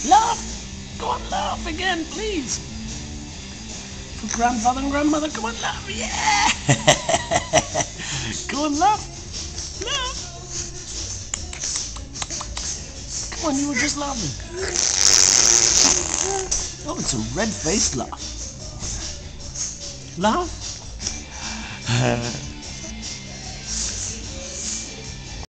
Laugh! Go on, laugh again, please. For grandfather and grandmother, come on, laugh. Yeah! Go on, laugh. Laugh. Come on, you were just laughing. Oh, it's a red-faced laugh. Laugh.